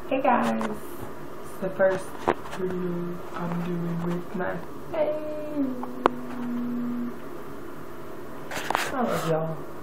Hey guys, it's the first video I'm doing with my face. I love y'all.